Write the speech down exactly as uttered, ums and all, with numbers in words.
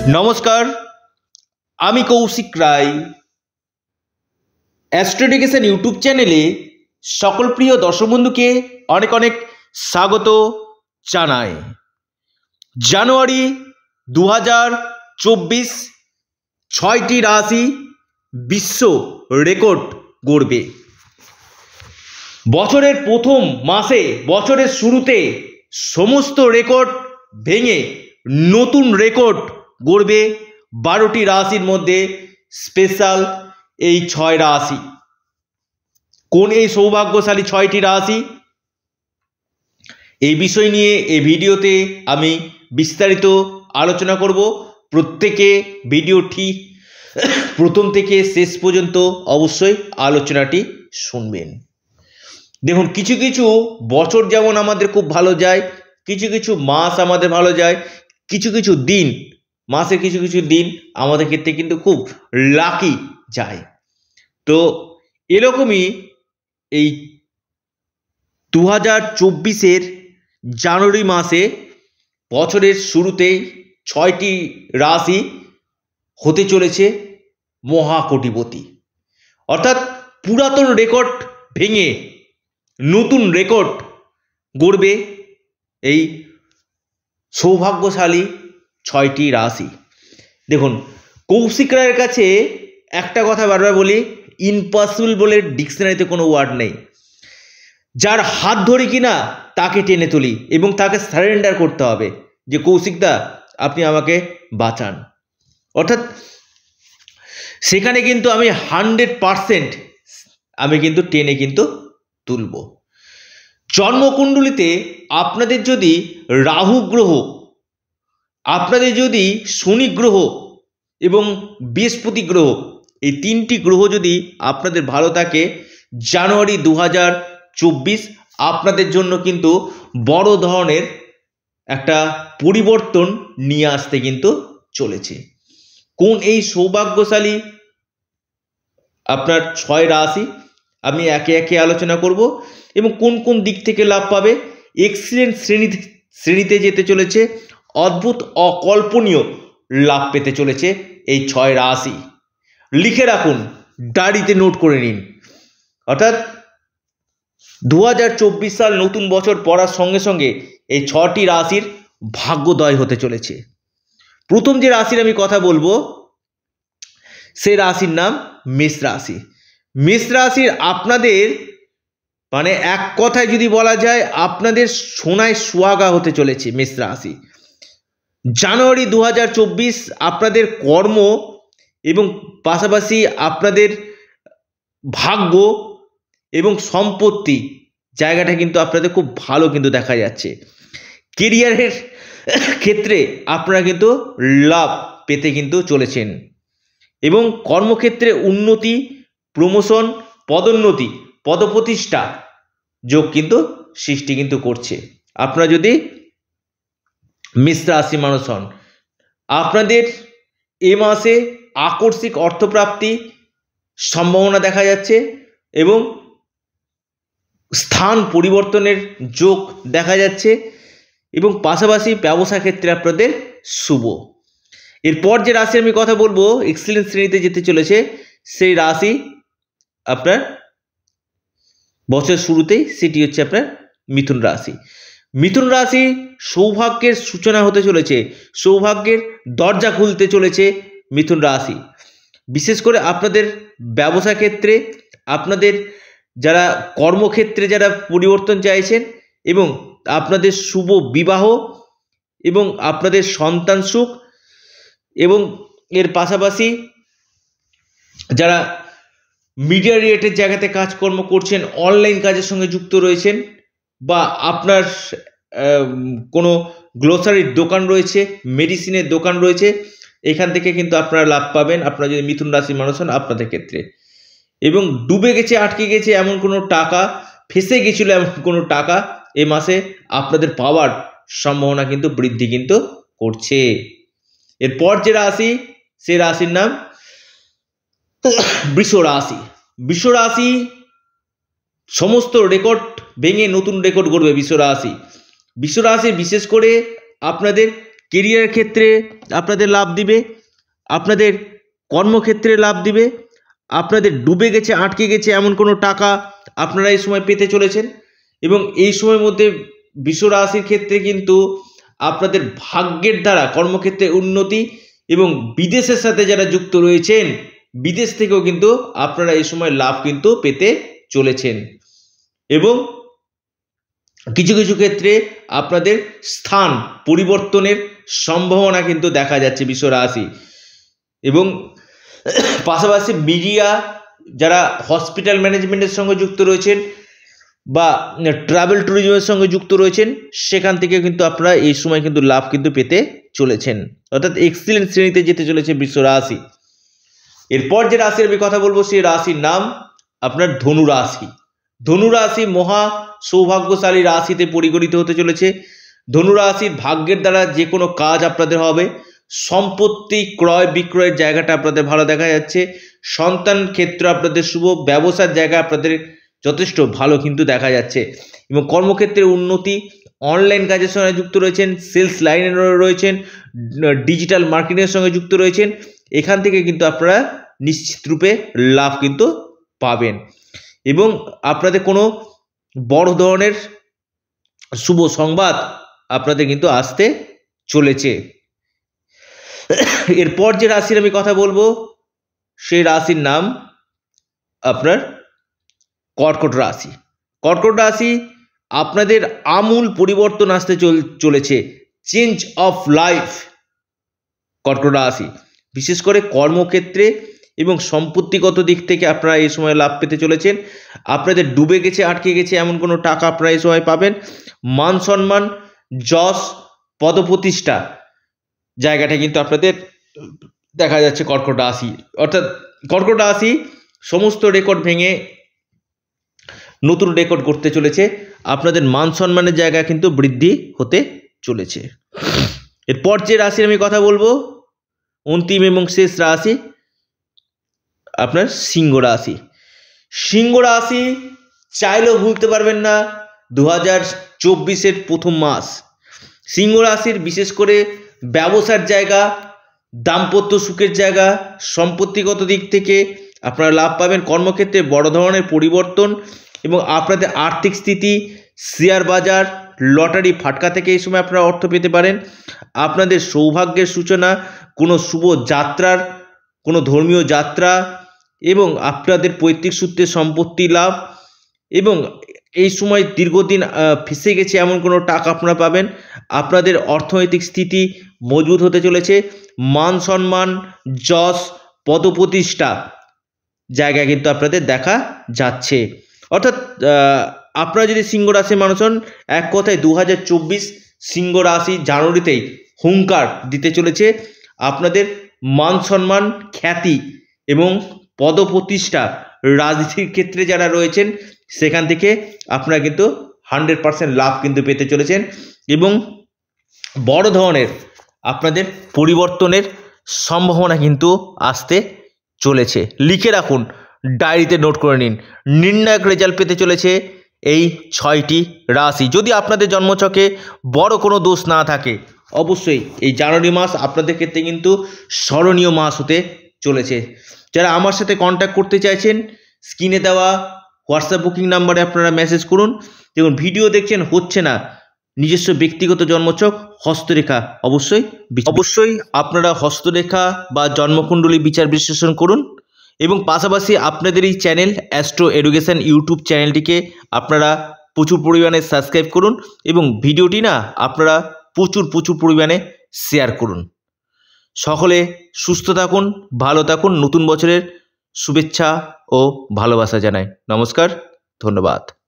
নমস্কার, আমি Koushik Roy. Astro education YouTube চ্যানেলে সকল প্রিয় দর্শক বন্ধুকে অনেক অনেক স্বাগত জানাই। জানুয়ারি দু হাজার চব্বিশ ছয়টি রাশি বিশ্ব রেকর্ড গড়বে। বছরের প্রথম মাসে, বছরের শুরুতে সমস্ত রেকর্ড ভেঙে নতুন রেকর্ড গড়বে বারোটি রাশির মধ্যে স্পেশাল এই ছয় রাশি। কোন এই সৌভাগ্যশালী ছয়টি রাশি, এই বিষয় নিয়ে এই ভিডিওতে আমি বিস্তারিত আলোচনা করব। প্রত্যেকে ভিডিওটি প্রথম থেকে শেষ পর্যন্ত অবশ্যই আলোচনাটি শুনবেন। দেখুন, কিছু কিছু বছর যেমন আমাদের খুব ভালো যায়, কিছু কিছু মাস আমাদের ভালো যায়, কিছু কিছু দিন, মাসের কিছু কিছু দিন আমাদের ক্ষেত্রে কিন্তু খুব লাকি যায়। তো এরকমই এই দু হাজার চব্বিশের জানুয়ারি মাসে বছরের শুরুতেই ছয়টি রাশি হতে চলেছে মহাকোটিপতি, অর্থাৎ পুরাতন রেকর্ড ভেঙে নতুন রেকর্ড গড়বে এই সৌভাগ্যশালী ছয়টি রাশি। দেখুন, কৌশিক রায়ের কাছে একটা কথা বারবার বলি, ইম্পসিবল বলে ডিকশনারিতে কোনো ওয়ার্ড নেই। যার হাত ধরি কিনা তাকে টেনে তুলি এবং তাকে সারেন্ডার করতে হবে যে কৌশিকদা আপনি আমাকে বাঁচান। অর্থাৎ সেখানে কিন্তু আমি হান্ড্রেড পারসেন্ট আমি কিন্তু টেনে কিন্তু তুলব। জন্মকুণ্ডলিতে আপনাদের যদি রাহু গ্রহ, আপনাদের যদি শনি গ্রহ এবং বৃহস্পতি গ্রহ, এই তিনটি গ্রহ যদি আপনাদের ভালো থাকে, জানুয়ারি দু হাজার চব্বিশ আপনাদের জন্য কিন্তু বড় ধরনের একটা পরিবর্তন নিয়ে আসতে কিন্তু চলেছে। কোন এই সৌভাগ্যশালী আপনার ছয় রাশি আমি একে একে আলোচনা করব এবং কোন কোন দিক থেকে লাভ পাবে। এক্সিলেন্ট শ্রেণীতে শ্রেণীতে যেতে চলেছে, অদ্ভুত অকল্পনীয় লাভ পেতে চলেছে এই ছয় রাশি। লিখে রাখুন, ডায়েরিতে নোট করে নিন। অর্থাৎ দু হাজার চব্বিশ সাল নতুন বছর পড়ার সঙ্গে সঙ্গে এই ছটি রাশির ভাগ্যোদয় হতে চলেছে। প্রথম যে রাশির আমি কথা বলবো সে রাশির নাম মেষ রাশি। মেষ রাশির আপনাদের মানে এক কথায় যদি বলা যায় আপনাদের সোনায় সোহাগা হতে চলেছে মেষ রাশি। জানুয়ারি দু হাজার চব্বিশ আপনাদের কর্ম এবং পাশাপাশি আপনাদের ভাগ্য এবং সম্পত্তি জায়গাটা কিন্তু আপনাদের খুব ভালো কিন্তু দেখা যাচ্ছে। কেরিয়ারের ক্ষেত্রে আপনারা কিন্তু লাভ পেতে কিন্তু চলেছেন এবং কর্মক্ষেত্রে উন্নতি, প্রমোশন, পদোন্নতি, পদপ্রতিষ্ঠা যোগ কিন্তু সৃষ্টি কিন্তু করছে। আপনারা যদি মেষ রাশি মানুষ হন, আপনাদের এ মাসে আকস্মিক অর্থপ্রাপ্তি সম্ভাবনা দেখা যাচ্ছে এবং স্থান পরিবর্তনের যোগ দেখা যাচ্ছে এবং পাশাপাশি ব্যবসা ক্ষেত্রে আপনাদের শুভ। এরপর যে রাশি আমি কথা বলবো এক্সিলেন্ট শ্রেণীতে যেতে চলেছে, সেই রাশি আপনার বছরের শুরুতেই সেটি হচ্ছে আপনার মিথুন রাশি। মিথুন রাশি সৌভাগ্যের সূচনা হতে চলেছে, সৌভাগ্যের দরজা খুলতে চলেছে মিথুন রাশি। বিশেষ করে আপনাদের ব্যবসা ক্ষেত্রে, আপনাদের যারা কর্মক্ষেত্রে যারা পরিবর্তন চাইছেন এবং আপনাদের শুভ বিবাহ এবং আপনাদের সন্তান সুখ এবং এর পাশাপাশি যারা মিডিয়া রিলেটেড জায়গাতে কাজকর্ম করছেন, অনলাইন কাজের সঙ্গে যুক্ত রয়েছেন বা আপনার কোনো গ্লোসারির দোকান রয়েছে, মেডিসিনের দোকান রয়েছে, এখান থেকে কিন্তু আপনারা লাভ পাবেন আপনারা যদি মিথুন রাশির মানুষ হন আপনাদের ক্ষেত্রে। এবং ডুবে গেছে, আটকে গেছে এমন কোনো টাকা, ফেসে গেছিল এমন কোনো টাকা এ মাসে আপনাদের পাওয়ার সম্ভাবনা কিন্তু বৃদ্ধি কিন্তু করছে। এরপর যে রাশি সে রাশির নাম বৃষ রাশি। বৃষ রাশি সমস্ত রেকর্ড ভেঙে নতুন রেকর্ড গড়বে বৃষ রাশি। বৃষ রাশি বিশেষ করে আপনাদের কেরিয়ার ক্ষেত্রে আপনাদের লাভ দিবে, আপনাদের কর্মক্ষেত্রে লাভ দিবে, আপনাদের ডুবে গেছে আটকে গেছে এমন কোনো টাকা আপনারা এই সময় পেতে চলেছেন। এবং এই সময়ের মধ্যে বৃষ রাশির ক্ষেত্রে কিন্তু আপনাদের ভাগ্যের দ্বারা কর্মক্ষেত্রে উন্নতি এবং বিদেশের সাথে যারা যুক্ত রয়েছেন বিদেশ থেকেও কিন্তু আপনারা এই সময় লাভ কিন্তু পেতে চলেছেন। এবং কিছু কিছু ক্ষেত্রে আপনাদের স্থান পরিবর্তনের সম্ভাবনা কিন্তু দেখা যাচ্ছে বৃষ রাশি। এবং পাশাপাশি মিডিয়া, যারা হসপিটাল ম্যানেজমেন্টের সঙ্গে যুক্ত রয়েছেন বা ট্রাভেল ট্যুরিজমের সঙ্গে যুক্ত রয়েছেন সেখান থেকে কিন্তু আপনারা এই সময় কিন্তু লাভ কিন্তু পেতে চলেছেন, অর্থাৎ এক্সিলেন্ট শ্রেণীতে যেতে চলেছে বৃষ রাশি। এরপর যে রাশির আমি কথা বলবো সেই রাশির নাম আপনার ধনু রাশি। ধনু রাশি মহা সৌভাগ্যশালী রাশিতে পরিগণিত হতে চলেছে। ধনু রাশির ভাগ্যের দ্বারা যে কোনো কাজ আপনাদের হবে, সম্পত্তি ক্রয় বিক্রয়ের জায়গাটা আপনাদের ভালো দেখা যাচ্ছে, সন্তান ক্ষেত্র আপনাদের শুভ, ব্যবসার জায়গা আপনাদের যথেষ্ট ভালো কিন্তু দেখা যাচ্ছে। এবং কর্মক্ষেত্রে উন্নতি, অনলাইন কাজের সঙ্গে যুক্ত রয়েছেন, সেলস লাইনে রয়েছেন, ডিজিটাল মার্কেটিংয়ের সঙ্গে যুক্ত রয়েছেন, এখান থেকে কিন্তু আপনারা নিশ্চিত রূপে লাভ কিন্তু পাবেন। এবং আপনাদের কোনো বড় ধরনের শুভ সংবাদ আপনাদের কিন্তু আসতে চলেছে। এরপর যে রাশির আমি কথা বলবো সেই রাশির নাম আপনার কর্কট রাশি। কর্কট রাশি আপনাদের আমূল পরিবর্তন আসতে চলেছে, চেঞ্জ অফ লাইফ। কর্কট রাশি বিশেষ করে কর্মক্ষেত্রে এবং সম্পত্তিগত দিক থেকে আপনারা এই সময় লাভ পেতে চলেছেন। আপনাদের ডুবে গেছে আটকে গেছে এমন কোনো টাকা আপনারা এই সময় পাবেন। মান সম্মান, যশ, পদপ্রতিষ্ঠা জায়গাটা কিন্তু আপনাদের দেখা যাচ্ছে কর্কট রাশি। অর্থাৎ কর্কট রাশি সমস্ত রেকর্ড ভেঙে নতুন রেকর্ড করতে চলেছে, আপনাদের মান সম্মানের জায়গা কিন্তু বৃদ্ধি হতে চলেছে। এরপর যে রাশির আমি কথা বলবো অন্তিম এবং শেষ রাশি আপনার সিংহ রাশি। সিংহ রাশি চাইলেও ভুলতে পারবেন না দু হাজার চব্বিশের প্রথম মাস। সিংহ রাশির বিশেষ করে ব্যবসার জায়গা, দাম্পত্য সুখের জায়গা, সম্পত্তিগত দিক থেকে আপনারা লাভ পাবেন। কর্মক্ষেত্রে বড় ধরনের পরিবর্তন এবং আপনাদের আর্থিক স্থিতি, শেয়ার বাজার, লটারি ফাটকা থেকে এই সময় আপনারা অর্থ পেতে পারেন। আপনাদের সৌভাগ্যের সূচনা, কোনো শুভ যাত্রার, কোনো ধর্মীয় যাত্রা এবং আপনাদের পৈতৃক সূত্রে সম্পত্তি লাভ এবং এই সময় দীর্ঘদিন ফেঁসে গেছে এমন কোনো টাকা আপনারা পাবেন। আপনাদের অর্থনৈতিক স্থিতি মজবুত হতে চলেছে। মান সম্মান, যশ, পদপ্রতিষ্ঠা জায়গা কিন্তু আপনাদের দেখা যাচ্ছে। অর্থাৎ আপনারা যদি সিংহ রাশির মানুষ হন, এক কথায় দু হাজার চব্বিশ সিংহ রাশি জানুয়ারিতেই হুঙ্কার দিতে চলেছে। আপনাদের মান সম্মান, খ্যাতি এবং পদপ্রতিষ্ঠা রাজনীতির ক্ষেত্রে যারা রয়েছেন সেখান থেকে আপনারা কিন্তু হান্ড্রেড পার্সেন্ট লাভ কিন্তু পেতে চলেছেন এবং বড় ধরনের আপনাদের পরিবর্তনের সম্ভাবনা কিন্তু আসতে চলেছে। লিখে রাখুন, ডায়েরিতে নোট করে নিন, নির্ণায়ক রেজাল্ট পেতে চলেছে এই ছয়টি রাশি। যদি আপনাদের জন্মছকে বড় কোনো দোষ না থাকে অবশ্যই এই জানুয়ারি মাস আপনাদের ক্ষেত্রে কিন্তু স্মরণীয় মাস হতে চলেছে। যারা আমার সাথে কন্ট্যাক্ট করতে চাইছেন স্ক্রিনে দেওয়া হোয়াটসঅ্যাপ বুকিং নাম্বারে আপনারা মেসেজ করুন। দেখুন ভিডিও দেখছেন হচ্ছে না, নিজস্ব ব্যক্তিগত জন্মছক, হস্তরেখা অবশ্যই অবশ্যই আপনারা হস্তরেখা বা জন্মকুণ্ডলী বিচার বিশ্লেষণ করুন এবং পাশাপাশি আপনাদের এই চ্যানেল অ্যাস্ট্রো এডুকেশন ইউটিউব চ্যানেলটিকে আপনারা প্রচুর পরিমাণে সাবস্ক্রাইব করুন এবং ভিডিওটি না আপনারা প্রচুর প্রচুর পরিমাণে শেয়ার করুন। সকলে সুস্থ থাকুন, ভালো থাকুন। নতুন বছরের শুভেচ্ছা ও ভালোবাসা জানাই। নমস্কার, ধন্যবাদ।